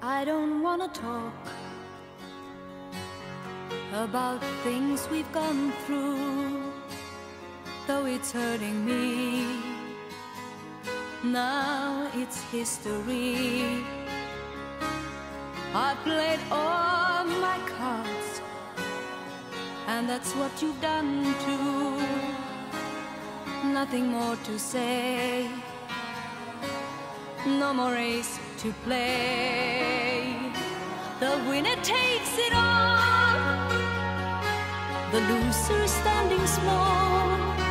I don't wanna talk about things we've gone through, though it's hurting me. Now it's history. I played all my cards, and that's what you've done too. Nothing more to say, no more race to play. The winner takes it all, the loser standing small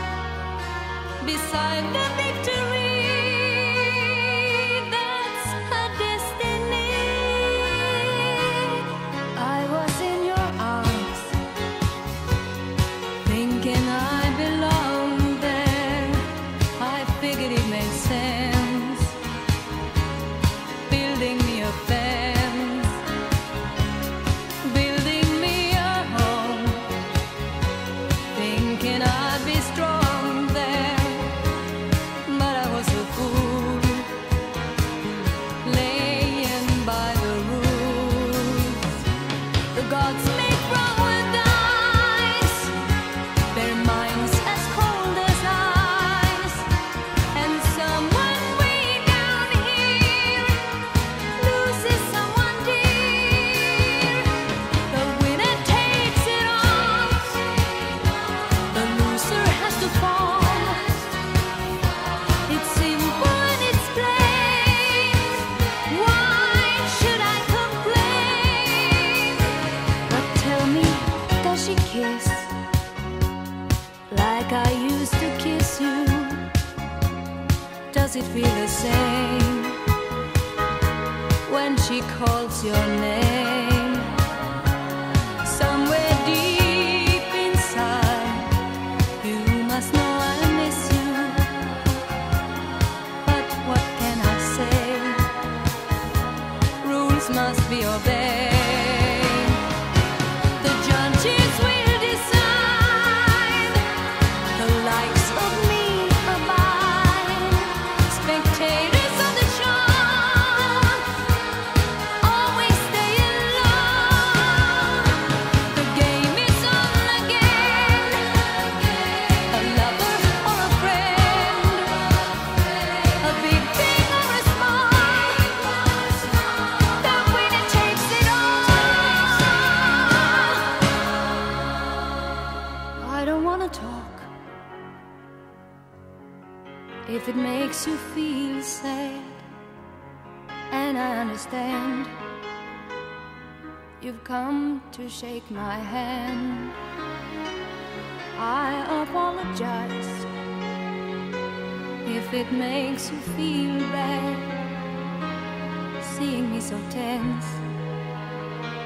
beside the victory. That's her destiny. I was in your arms, thinking I belonged there. I figured it made sense, building me a fence, building me a home, thinking I'd be strong there. But I was a fool, laying by the rules. The gods make wrong with dice, their minds as cold as ice. And someone way down here loses someone dear. The winner takes it all, the loser has to fall. It's simple and it's plain. Why should I complain? But tell me, does she kiss like I used to kiss you? Does it feel the same when she calls your name? Somewhere deep inside, you must know I miss you. But what can I say? Rules must be obeyed. The judges will decide, the likes of me abide. Spectators of the show always stay alone. The game is on again, a lover or a friend, a big thing or a small, the winner takes it all. I don't wanna talk if it makes you feel sad, and I understand. You've come to shake my hand. I apologize if it makes you feel bad, seeing me so tense,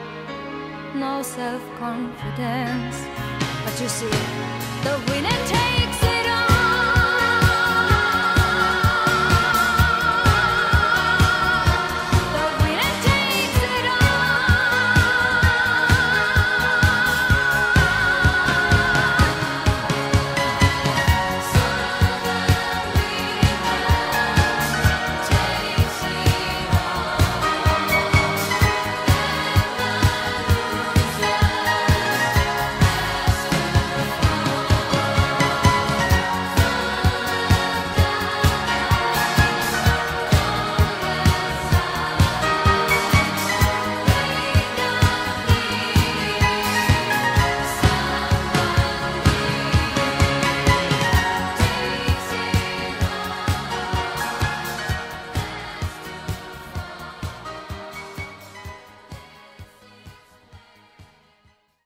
no self-confidence. But you see, the winner takes